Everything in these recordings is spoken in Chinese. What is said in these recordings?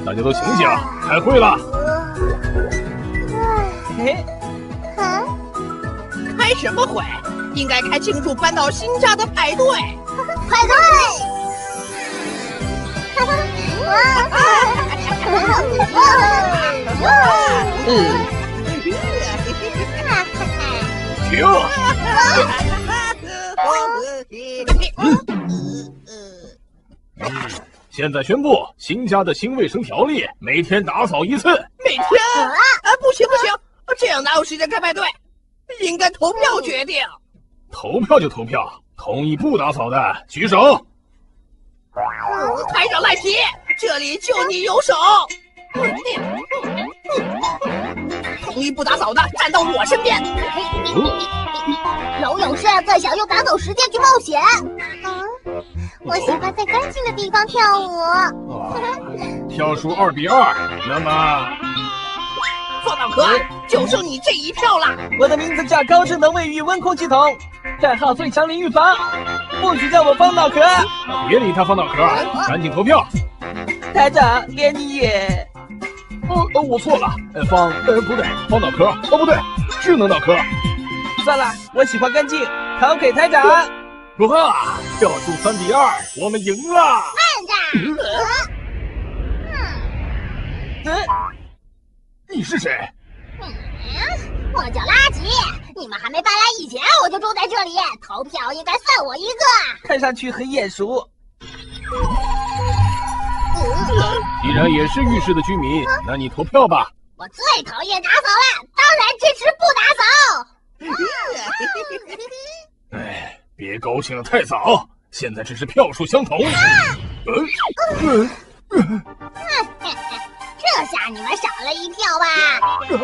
大家都醒醒，开会了。 开什么会？应该开庆祝搬到新家的派对。 派对！ 现在宣布新家的新卫生条例，每天打扫1次。 每天？不行，这样哪有时间开派对？应该投票决定。 投票就投票，同意不打扫的举手。 台长赖皮，这里就你有手。同意不打扫的站到我身边。 有勇士最想用打扫时间去冒险。我喜欢在干净的地方跳舞。 票数2比2，那么放到壳，就剩你这一票了。 我的名字叫高智能卫浴温控系统，代号最强淋浴房，不许叫我方脑壳。 别理他方脑壳，赶紧投票。 台长，连你也…… 我错了，不对，方脑壳，不对，智能脑壳。 算了，我喜欢干净，投给台长。 哇，票数3比2，我们赢了。 慢着。 你是谁？ 我叫垃圾，你们还没搬来以前我就住在这里，投票应该算我一个。 看上去很眼熟。 既然也是浴室的居民，那你投票吧。 我最讨厌打扫了，当然支持不打扫。 别高兴得太早，现在只是票数相同。 这下你们少了1票吧？不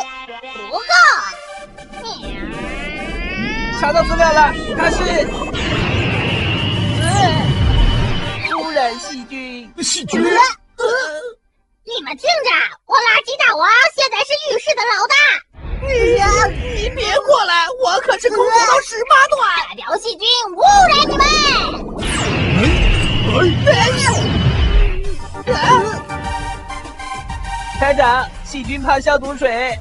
够。 查到资料了，它是污染细菌。 细菌？ 你们听着，我垃圾大王现在是浴室的老大。 你别过来，我可是空手道18段。 代表细菌污染你们。 台长，细菌怕消毒水。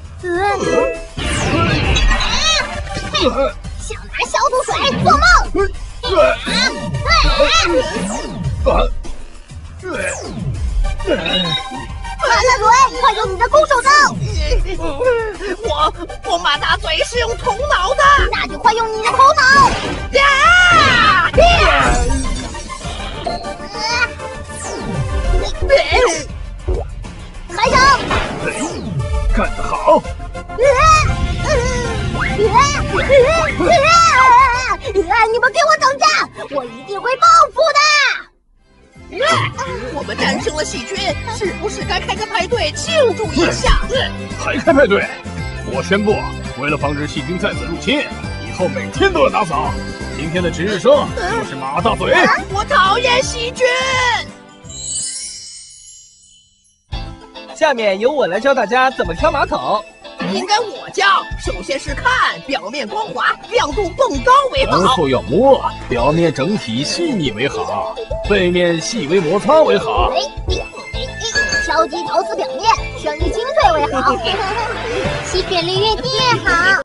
想拿消毒水做梦。马大嘴，快用你的空手道！ 我马大嘴是用头脑的， 那就快用你的头脑！台长， 干得好！ 你们给我等着，我一定会报复的！ 我们战胜了细菌，是不是该开个派对庆祝一下？ 还开派对？我宣布，为了防止细菌再次入侵，以后每天都要打扫。今天的值日生就是马大嘴。 我讨厌细菌。 下面由我来教大家怎么挑马桶。 应该我教。首先是看表面光滑，亮度更高为好。 然后要摸，表面整体细腻为好，背面细微摩擦为好。 敲击陶瓷表面，声音清脆为好。吸水率越低越好。